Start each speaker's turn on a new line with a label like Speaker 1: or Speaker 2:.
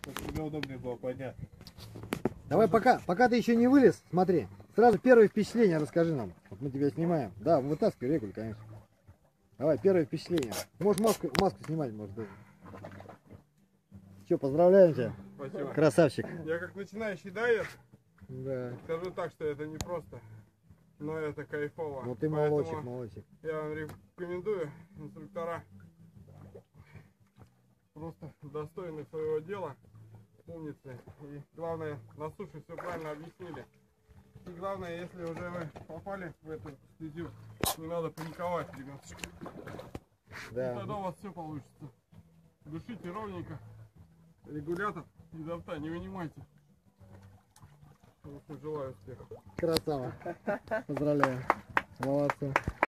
Speaker 1: чтобы тебе удобнее было понять.
Speaker 2: Давай, пока ты еще не вылез, смотри. Сразу первое впечатление расскажи нам. Вот мы тебя снимаем. Да, вытаскивай регуль, конечно. Давай, первое впечатление. Можешь маску снимать, может даже. Че, поздравляем тебя.
Speaker 1: Спасибо.
Speaker 2: Красавчик.
Speaker 1: Я как начинающий дайвер,
Speaker 2: Да.
Speaker 1: скажу так, что это не просто, но это кайфово.
Speaker 2: Ну ты
Speaker 1: Поэтому
Speaker 2: молодчик, молодчик.
Speaker 1: я вам рекомендую, инструктора просто достойны своего дела, умницы. И главное, на суше все правильно объяснили. И главное, если уже вы попали в эту стезю, не надо паниковать, ребятушки.
Speaker 2: Да.
Speaker 1: И тогда у вас все получится. Дышите ровненько, регулятор изо рта не вынимайте. Желаю успеха.
Speaker 2: Красава. Поздравляю. Молодцы.